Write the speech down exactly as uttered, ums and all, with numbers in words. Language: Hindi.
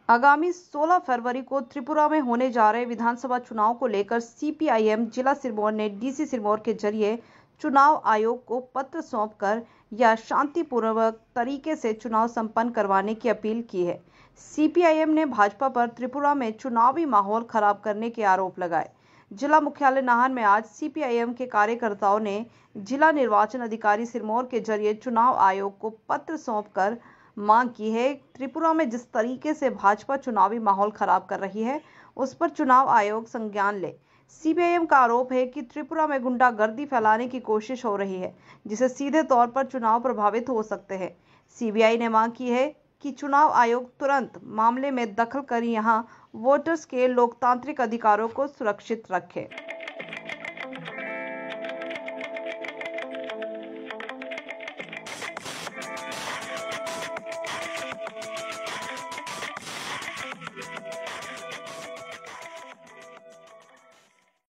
आगामी सोलह फरवरी को त्रिपुरा में होने जा रहे विधानसभा चुनाव को लेकर सीपीआईएम जिला सिरमौर ने डीसी सिरमौर के जरिए चुनाव आयोग को पत्र सौंपकर या शांतिपूर्वक तरीके से चुनाव संपन्न करवाने की अपील की है। सीपीआईएम ने भाजपा पर त्रिपुरा में चुनावी माहौल खराब करने के आरोप लगाए। जिला मुख्यालय नाहन में आज सीपीआईएम के कार्यकर्ताओं ने जिला निर्वाचन अधिकारी सिरमौर के जरिए चुनाव आयोग को पत्र सौंपकर मांग की है। त्रिपुरा में जिस तरीके से भाजपा चुनावी माहौल खराब कर रही है उस पर चुनाव आयोग संज्ञान ले। सीपीआईएम का आरोप है कि त्रिपुरा में गुंडागर्दी फैलाने की कोशिश हो रही है, जिससे सीधे तौर पर चुनाव प्रभावित हो सकते हैं। सीबीआई ने मांग की है कि चुनाव आयोग तुरंत मामले में दखल कर यहां वोटर्स के लोकतांत्रिक अधिकारों को सुरक्षित रखे।